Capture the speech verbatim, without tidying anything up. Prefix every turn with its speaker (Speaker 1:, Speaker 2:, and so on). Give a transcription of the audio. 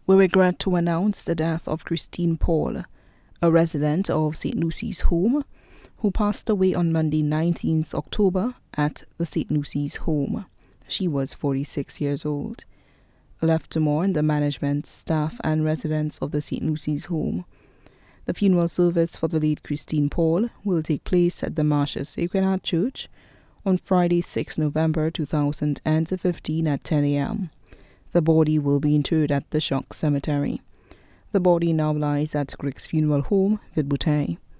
Speaker 1: We regret to announce the death of Christine Paul, a resident of Saint Lucy's home, who passed away on Monday, nineteenth October, at the Saint Lucy's home. She was forty-six years old. Left to mourn the management, staff, and residents of the Saint Lucy's home. The funeral service for the late Christine Paul will take place at the Marcia Sacred Heart Church on Friday, sixth November two thousand fifteen at ten a m The body will be interred at the Choc Cemetery. The body now lies at Griggs Funeral Home, Vide Boutin.